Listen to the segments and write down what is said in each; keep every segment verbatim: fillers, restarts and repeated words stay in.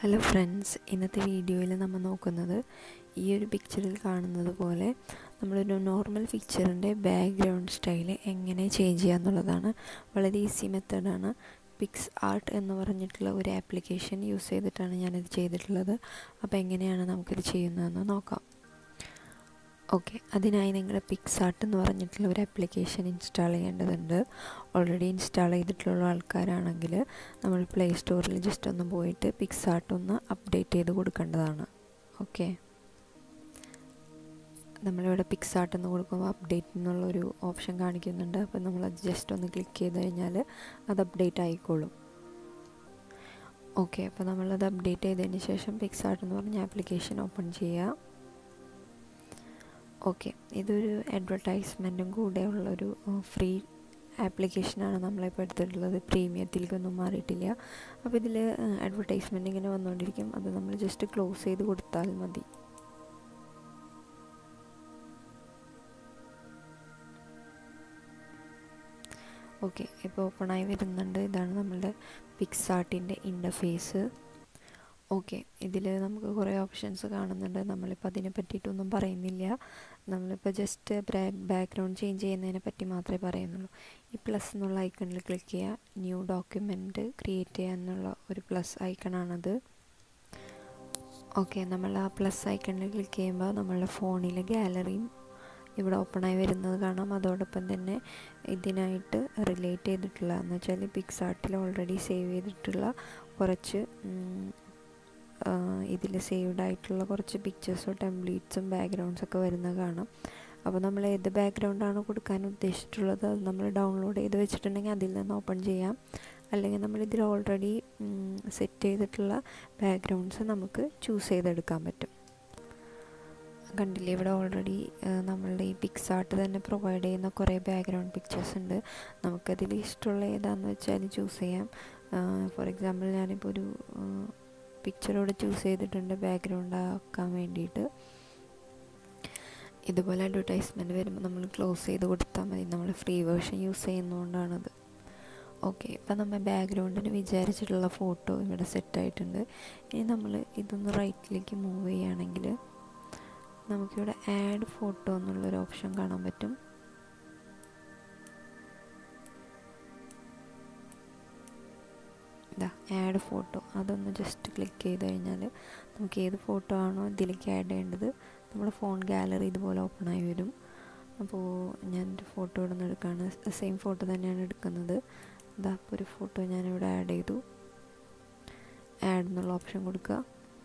Hello friends, ഇന്നത്തെ വീഡിയോയിൽ നമ്മൾ നോക്കുന്നത് ഈ ഒരു പിക്ചറിൽ കാണുന്നത് പോലെ നമ്മളൊരു നോർമൽ പിക്ചറിൻ്റെ ബാക്ക്ഗ്രൗണ്ട് സ്റ്റൈല് എങ്ങനെ ചേഞ്ച് ചെയ്യുക എന്നുള്ളതാണ്. വളരെ ഈസി മെത്തേഡാണ്. പിക്സ് ആർട്ട് എന്ന് പറഞ്ഞിട്ടുള്ള ഒരു ആപ്ലിക്കേഷൻ യൂസ് ചെയ്തിട്ടാണ് ഞാനിത് ചെയ്തിട്ടുള്ളത്. അപ്പോൾ എങ്ങനെയാണ് നമുക്കിത് ചെയ്യുന്നതെന്ന് നോക്കാം. ഓക്കെ, അതിനായി നിങ്ങൾ പിക്സാർട്ട് എന്ന് പറഞ്ഞിട്ടുള്ള ഒരു ആപ്ലിക്കേഷൻ ഇൻസ്റ്റാൾ ചെയ്യേണ്ടതുണ്ട്. ഓൾറെഡി ഇൻസ്റ്റാൾ ചെയ്തിട്ടുള്ള ആൾക്കാരാണെങ്കിൽ നമ്മൾ പ്ലേ സ്റ്റോറിൽ ജസ്റ്റ് ഒന്ന് പോയിട്ട് പിക്സാർട്ട് ഒന്ന് അപ്ഡേറ്റ് ചെയ്ത് കൊടുക്കേണ്ടതാണ്. ഓക്കെ, നമ്മളിവിടെ പിക്സാർട്ട് എന്ന് കൊടുക്കുമ്പോൾ അപ്ഡേറ്റ് എന്നുള്ളൊരു ഓപ്ഷൻ കാണിക്കുന്നുണ്ട്. അപ്പോൾ നമ്മളത് ജസ്റ്റ് ഒന്ന് ക്ലിക്ക് ചെയ്ത് കഴിഞ്ഞാൽ അത് അപ്ഡേറ്റ് ആയിക്കോളും. ഓക്കെ, അപ്പോൾ നമ്മളത് അപ്ഡേറ്റ് ചെയ്തതിന് ശേഷം പിക്സാർട്ട് എന്ന് പറഞ്ഞ ആപ്ലിക്കേഷൻ ഓപ്പൺ ചെയ്യുക. ഓക്കെ, ഇതൊരു അഡ്വർടൈസ്മെൻറ്റും കൂടെ ഉള്ളൊരു ഫ്രീ ആപ്ലിക്കേഷനാണ് നമ്മളിപ്പോൾ എടുത്തിട്ടുള്ളത്. പ്രീമിയത്തിലേക്കൊന്നും മാറിയിട്ടില്ല. അപ്പോൾ ഇതിൽ അഡ്വർടൈസ്മെൻറ്റ് ഇങ്ങനെ വന്നുകൊണ്ടിരിക്കും. അത് നമ്മൾ ജസ്റ്റ് ക്ലോസ് ചെയ്ത് കൊടുത്താൽ മതി. ഓക്കെ, ഇപ്പോൾ ഓപ്പണായി വരുന്നുണ്ട്. ഇതാണ് നമ്മളുടെ പിക്സാർട്ടിൻ്റെ ഇൻ്റർഫേസ്. ഓക്കെ, ഇതിൽ നമുക്ക് കുറേ ഓപ്ഷൻസ് കാണുന്നുണ്ട്. നമ്മളിപ്പോൾ അതിനെ പറ്റിയിട്ടൊന്നും പറയുന്നില്ല. നമ്മളിപ്പോൾ ജസ്റ്റ് ബാക്ക്ഗ്രൗണ്ട് ചേഞ്ച് ചെയ്യുന്നതിനെ പറ്റി മാത്രമേ പറയുന്നുള്ളൂ. ഈ പ്ലസ് എന്നുള്ള ഐക്കണിൽ ക്ലിക്ക് ചെയ്യുക. ന്യൂ ഡോക്യുമെൻറ്റ് ക്രിയേറ്റ് ചെയ്യുക എന്നുള്ള ഒരു പ്ലസ് ഐക്കണാണത്. ഓക്കെ, നമ്മൾ ആ പ്ലസ് ഐക്കണിൽ ക്ലിക്ക് ചെയ്യുമ്പോൾ നമ്മളുടെ ഫോണിലെ ഗാലറിയും ഇവിടെ ഓപ്പണായി വരുന്നത് കാണാം. അതോടൊപ്പം തന്നെ ഇതിനായിട്ട് റിലേറ്റ് ചെയ്തിട്ടുള്ള എന്ന് വെച്ചാൽ പിക്സാർട്ടിൽ ഓൾറെഡി സേവ് ചെയ്തിട്ടുള്ള കുറച്ച് ഇതിൽ സേവ്ഡ് ആയിട്ടുള്ള കുറച്ച് പിക്ചേഴ്സും ടെംപ്ലേറ്റ്സും ബാക്ക്ഗ്രൗണ്ട്സൊക്കെ വരുന്നത് കാണാം. അപ്പോൾ നമ്മൾ ഏത് ബാക്ക്ഗ്രൗണ്ടാണ് കൊടുക്കാൻ ഉദ്ദേശിച്ചിട്ടുള്ളത് അത് നമ്മൾ ഡൗൺലോഡ് ചെയ്ത് വെച്ചിട്ടുണ്ടെങ്കിൽ അതിൽ നിന്ന് ഓപ്പൺ ചെയ്യാം. അല്ലെങ്കിൽ നമ്മൾ ഇതിൽ ഓൾറെഡി സെറ്റ് ചെയ്തിട്ടുള്ള ബാക്ക്ഗ്രൗണ്ട്സ് നമുക്ക് ചൂസ് ചെയ്തെടുക്കാൻ പറ്റും. കണ്ടില്ലേ, ഇവിടെ ഓൾറെഡി നമ്മളുടെ ഈ പിക്സാർട്ട് തന്നെ പ്രൊവൈഡ് ചെയ്യുന്ന കുറേ ബാക്ക്ഗ്രൗണ്ട് പിക്ചേഴ്സ് ഉണ്ട്. നമുക്കതിൽ ഇഷ്ടമുള്ള ഏതാണെന്ന് വെച്ചാൽ ചൂസ് ചെയ്യാം. ഫോർ എക്സാമ്പിൾ ഞാനിപ്പോൾ ഒരു പിക്ചറോട് ചൂസ് ചെയ്തിട്ടുണ്ട് ബാക്ക്ഗ്രൗണ്ട് ആക്കാൻ വേണ്ടിയിട്ട്. ഇതുപോലെ അഡ്വർടൈസ്മെൻറ്റ് വരുമ്പോൾ നമ്മൾ ക്ലോസ് ചെയ്ത് കൊടുത്താൽ മതി. നമ്മൾ ഫ്രീ വേർഷൻ യൂസ് ചെയ്യുന്നതുകൊണ്ടാണത്. ഓക്കെ, ഇപ്പം നമ്മൾ ബാക്ക്ഗ്രൗണ്ടിന് വിചാരിച്ചിട്ടുള്ള ഫോട്ടോ ഇവിടെ സെറ്റായിട്ടുണ്ട്. ഇനി നമ്മൾ ഇതൊന്ന് റൈറ്റിലേക്ക് മൂവ് ചെയ്യുകയാണെങ്കിൽ നമുക്കിവിടെ ആഡ് ഫോട്ടോ എന്നുള്ളൊരു ഓപ്ഷൻ കാണാൻ പറ്റും. ഇതാ ആഡ് ഫോട്ടോ, അതൊന്ന് ജസ്റ്റ് ക്ലിക്ക് ചെയ്ത് കഴിഞ്ഞാൽ നമുക്ക് ഏത് ഫോട്ടോ ആണോ ഇതിലേക്ക് ആഡ് ചെയ്യേണ്ടത് നമ്മുടെ ഫോൺ ഗാലറി ഇതുപോലെ ഓപ്പണായി വരും. അപ്പോൾ ഞാനൊരു ഫോട്ടോ ഇവിടെ നിന്ന് എടുക്കുകയാണ്. സെയിം ഫോട്ടോ തന്നെയാണ് എടുക്കുന്നത്. ഇതാ ഇപ്പോൾ ഒരു ഫോട്ടോ ഞാനിവിടെ ആഡ് ചെയ്തു. ആഡ് എന്നുള്ള ഓപ്ഷൻ കൊടുക്കുക.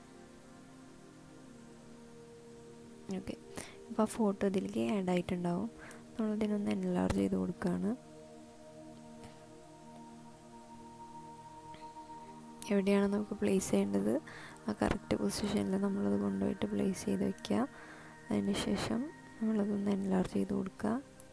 ഓക്കെ, ഇപ്പോൾ ആ ഫോട്ടോ ഇതിലേക്ക് ആഡ് ആയിട്ടുണ്ടാവും. നമ്മളിതിനൊന്ന് എൻലാർജ് ചെയ്ത് കൊടുക്കുകയാണ്. എവിടെയാണ് നമുക്ക് പ്ലേസ് ചെയ്യേണ്ടത് ആ കറക്റ്റ് പൊസിഷനിൽ നമ്മളത് കൊണ്ടുപോയിട്ട് പ്ലേസ് ചെയ്ത് വയ്ക്കുക. അതിന് ശേഷം നമ്മളതൊന്ന് എൻലാർജ് ചെയ്ത് കൊടുക്കുക.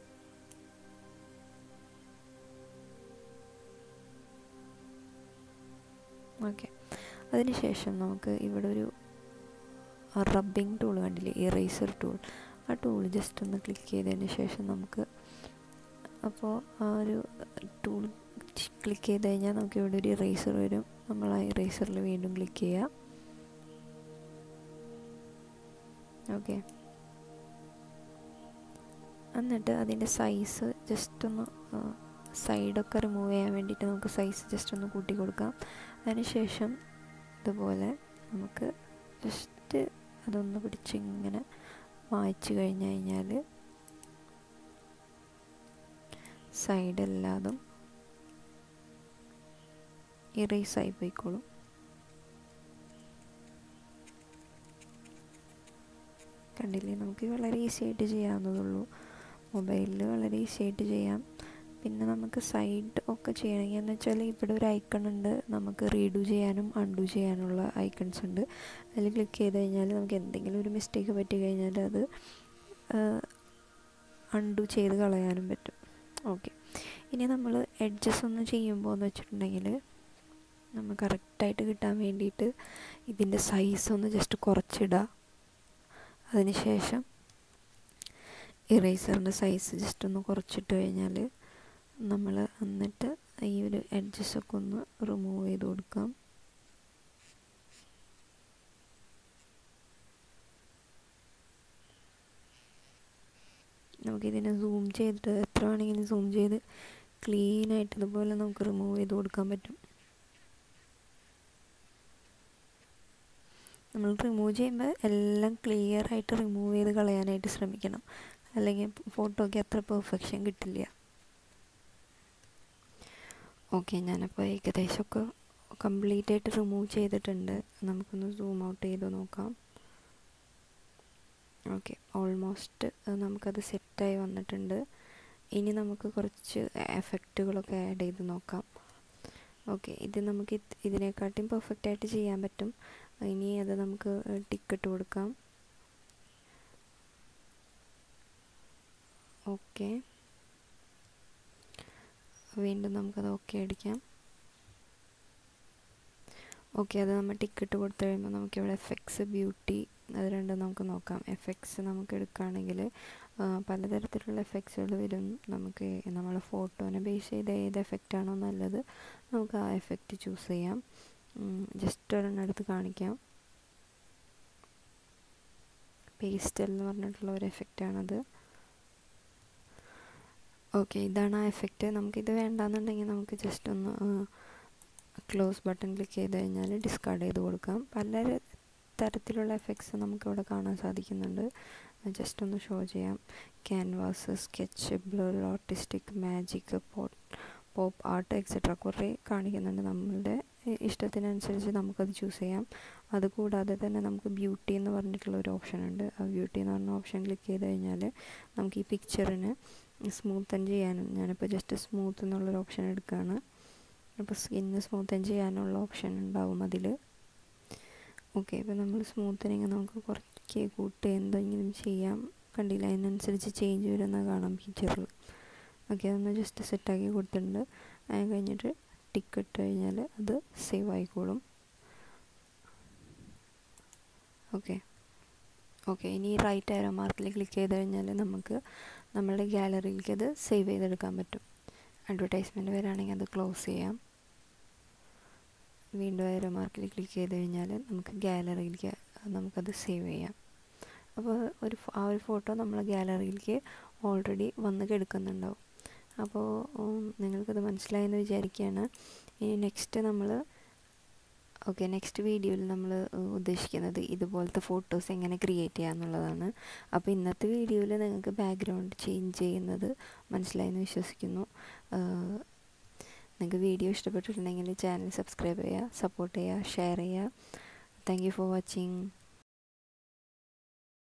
ഓക്കെ, അതിന് ശേഷം നമുക്ക് ഇവിടെ ഒരു റബ്ബിംഗ് ടൂൾ കണ്ടില്ലേ, ഇറേസർ ടൂൾ. ആ ടൂൾ ജസ്റ്റ് ഒന്ന് ക്ലിക്ക് ചെയ്തതിന് ശേഷം നമുക്ക് അപ്പോൾ ആ ഒരു ടൂൾ ക്ലിക്ക് ചെയ്ത് കഴിഞ്ഞാൽ നമുക്ക് ഇവിടെ ഒരു ഇറേസർ വരും. നമ്മൾ ആ ഇറേസറിൽ വീണ്ടും ക്ലിക്ക് ചെയ്യുക. ഓക്കെ, എന്നിട്ട് അതിൻ്റെ സൈസ് ജസ്റ്റ് ഒന്ന് സൈഡൊക്കെ റിമൂവ് ചെയ്യാൻ വേണ്ടിയിട്ട് നമുക്ക് സൈസ് ജസ്റ്റ് ഒന്ന് കൂട്ടി കൊടുക്കാം. അതിന് ശേഷം ഇതുപോലെ നമുക്ക് ജസ്റ്റ് അതൊന്ന് പിടിച്ച് ഇങ്ങനെ മായ്ച്ച് കഴിഞ്ഞ് കഴിഞ്ഞാൽ സൈഡെല്ലാതും ഇറേസ് ആയി പോയിക്കോളും. കണ്ടില്ലേ, നമുക്ക് വളരെ ഈസി ആയിട്ട് ചെയ്യാവുന്നതുള്ളൂ. മൊബൈലിൽ വളരെ ഈസി ആയിട്ട് ചെയ്യാം. പിന്നെ നമുക്ക് സൈഡ് ഒക്കെ ചെയ്യണമെങ്കിൽ എന്ന് വെച്ചാൽ ഇവിടെ ഒരു ഐക്കൺ ഉണ്ട്. നമുക്ക് റീഡു ചെയ്യാനും അൺഡു ചെയ്യാനുള്ള ഐക്കൺസ് ഉണ്ട്. അതിൽ ക്ലിക്ക് ചെയ്ത് കഴിഞ്ഞാൽ നമുക്ക് എന്തെങ്കിലും ഒരു മിസ്റ്റേക്ക് പറ്റി കഴിഞ്ഞാൽ അത് അൺഡു ചെയ്ത് കളയാനും പറ്റും. ഓക്കെ, ഇനി നമ്മൾ എഡ്ജസ് ഒന്ന് ചെയ്യുമ്പോൾ എന്ന് വെച്ചിട്ടുണ്ടെങ്കിൽ നമ്മൾ കറക്റ്റായിട്ട് കിട്ടാൻ വേണ്ടിയിട്ട് ഇതിൻ്റെ സൈസ് ഒന്ന് ജസ്റ്റ് കുറച്ചിടുക. അതിന് ശേഷം ഇറേസറിൻ്റെ സൈസ് ജസ്റ്റ് ഒന്ന് കുറച്ചിട്ട് കഴിഞ്ഞാൽ നമ്മൾ എന്നിട്ട് ഈ ഒരു എഡ്ജസൊക്കെ ഒന്ന് റിമൂവ് ചെയ്ത് കൊടുക്കാം. നമുക്കിതിനെ സൂം ചെയ്തിട്ട് എത്ര വേണമെങ്കിലും സൂം ചെയ്ത് ക്ലീനായിട്ട് ഇതുപോലെ നമുക്ക് റിമൂവ് ചെയ്ത് കൊടുക്കാൻ പറ്റും. നമ്മൾ റിമൂവ് ചെയ്യുമ്പോൾ എല്ലാം ക്ലിയർ ആയിട്ട് റിമൂവ് ചെയ്ത് കളയാനായിട്ട് ശ്രമിക്കണം, അല്ലെങ്കിൽ ഫോട്ടോയ്ക്ക് അത്ര പെർഫെക്ഷൻ കിട്ടില്ല. ഓക്കെ, ഞാനപ്പോൾ ഏകദേശമൊക്കെ കംപ്ലീറ്റ് ആയിട്ട് റിമൂവ് ചെയ്തിട്ടുണ്ട്. നമുക്കൊന്ന് സൂം ഔട്ട് ചെയ്ത് നോക്കാം. ഓക്കെ, ഓൾമോസ്റ്റ് നമുക്കത് സെറ്റായി വന്നിട്ടുണ്ട്. ഇനി നമുക്ക് കുറച്ച് എഫക്റ്റുകളൊക്കെ ആഡ് ചെയ്ത് നോക്കാം. ഓക്കെ, ഇത് നമുക്ക് ഇതിനെക്കാട്ടിയും പെർഫെക്റ്റ് ആയിട്ട് ചെയ്യാൻ പറ്റും. ഇനി അത് നമുക്ക് ടിക്കറ്റ് കൊടുക്കാം. ഓക്കെ, വീണ്ടും നമുക്കത് ഓക്കെ അടിക്കാം. ഓക്കെ, അത് നമ്മൾ ടിക്കറ്റ് കൊടുത്തു കഴിയുമ്പോൾ നമുക്കിവിടെ എഫക്ട്സ്, ബ്യൂട്ടി അത് രണ്ടും നമുക്ക് നോക്കാം. എഫക്ട്സ് നമുക്ക് എടുക്കുകയാണെങ്കിൽ പലതരത്തിലുള്ള എഫക്ട്സുകൾ വരും. നമുക്ക് നമ്മളെ ഫോട്ടോനെ ബേസ് ചെയ്ത് ഏത് എഫക്റ്റാണോ നല്ലത് നമുക്ക് ആ എഫക്റ്റ് ചൂസ് ചെയ്യാം. ജസ്റ്റ് ഒരെണ്ണം എടുത്ത് കാണിക്കാം. പേസ്റ്റൽ എന്ന് പറഞ്ഞിട്ടുള്ള ഒരു എഫക്റ്റാണത്. ഓക്കെ, ഇതാണ് ആ എഫക്റ്റ്. നമുക്കിത് വേണ്ടാന്നുണ്ടെങ്കിൽ നമുക്ക് ജസ്റ്റ് ഒന്ന് ക്ലോസ് ബട്ടൺ ക്ലിക്ക് ചെയ്ത് കഴിഞ്ഞാൽ ഡിസ്കാർഡ് ചെയ്ത് കൊടുക്കാം. പല തരത്തിലുള്ള എഫക്ട്സ് നമുക്കിവിടെ കാണാൻ സാധിക്കുന്നുണ്ട്. ജസ്റ്റ് ഒന്ന് ഷോ ചെയ്യാം. Canvas, sketch, blur, artistic, magic, pot pop art etcetera കുറേ കാണിക്കുന്നുണ്ട്. നമ്മളുടെ ഇഷ്ടത്തിനനുസരിച്ച് നമുക്കത് ചൂസ് ചെയ്യാം. അതുകൂടാതെ തന്നെ നമുക്ക് ബ്യൂട്ടി എന്ന് പറഞ്ഞിട്ടുള്ള ഒരു ഓപ്ഷൻ ഉണ്ട്. ആ ബ്യൂട്ടി എന്ന് പറഞ്ഞ ഓപ്ഷൻ ക്ലിക്ക് ചെയ്ത് കഴിഞ്ഞാൽ നമുക്ക് ഈ പിക്ചറിന് സ്മൂത്തൻ ചെയ്യാനും, ഞാനിപ്പോൾ ജസ്റ്റ് സ്മൂത്ത് എന്നുള്ളൊരു ഓപ്ഷൻ എടുക്കുകയാണ്. അപ്പോൾ സ്കിന്ന് സ്മൂത്തൻ ചെയ്യാനുള്ള ഓപ്ഷൻ ഉണ്ടാവും അതിൽ. ഓക്കെ, ഇപ്പോൾ നമ്മൾ സ്മൂത്തനിങ് നമുക്ക് കുറയ്ക്ക് കൂട്ട് എന്തെങ്കിലും ചെയ്യാം. കണ്ടില്ല, അതിനനുസരിച്ച് ചേഞ്ച് വരുന്ന കാണാം പിക്ചറിൽ. ഓക്കെ, അതൊന്ന് ജസ്റ്റ് സെറ്റാക്കി കൊടുത്തിട്ടുണ്ട്. അത് കഴിഞ്ഞിട്ട് ടിക്ക് ഇട്ട് കഴിഞ്ഞാൽ അത് സേവ് ആയിക്കോളും. ഓക്കെ ഓക്കെ ഇനി റൈറ്റ് ആരോ മാർക്കിൽ ക്ലിക്ക് ചെയ്ത് കഴിഞ്ഞാൽ നമുക്ക് നമ്മുടെ ഗാലറിയിലേക്ക് അത് സേവ് ചെയ്തെടുക്കാൻ പറ്റും. അഡ്വർടൈസ്മെൻറ്റ് വരാണെങ്കിൽ അത് ക്ലോസ് ചെയ്യാം. വീണ്ടും ആരോ മാർക്കിൽ ക്ലിക്ക് ചെയ്ത് കഴിഞ്ഞാൽ നമുക്ക് ഗാലറിയിലേക്ക് നമുക്കത് സേവ് ചെയ്യാം. അപ്പോൾ ഒരു ആ ഒരു ഫോട്ടോ നമ്മളെ ഗാലറിയിലേക്ക് ഓൾറെഡി വന്ന് കിടക്കുന്നുണ്ടാവും. അപ്പോൾ നിങ്ങൾക്കത് മനസ്സിലായെന്ന് വിചാരിക്കുകയാണ്. ഇനി നെക്സ്റ്റ് നമ്മൾ ഓക്കെ നെക്സ്റ്റ് വീഡിയോയിൽ നമ്മൾ ഉദ്ദേശിക്കുന്നത് ഇതുപോലത്തെ ഫോട്ടോസ് എങ്ങനെ ക്രിയേറ്റ് ചെയ്യുക എന്നുള്ളതാണ്. അപ്പോൾ ഇന്നത്തെ വീഡിയോയിൽ നിങ്ങൾക്ക് ബാക്ക്ഗ്രൗണ്ട് ചേഞ്ച് ചെയ്യുന്നത് മനസ്സിലായെന്ന് വിശ്വസിക്കുന്നു. നിങ്ങൾക്ക് വീഡിയോ ഇഷ്ടപ്പെട്ടിട്ടുണ്ടെങ്കിൽ ചാനൽ സബ്സ്ക്രൈബ് ചെയ്യുക, സപ്പോർട്ട് ചെയ്യുക, ഷെയർ ചെയ്യുക. Thank you for watching.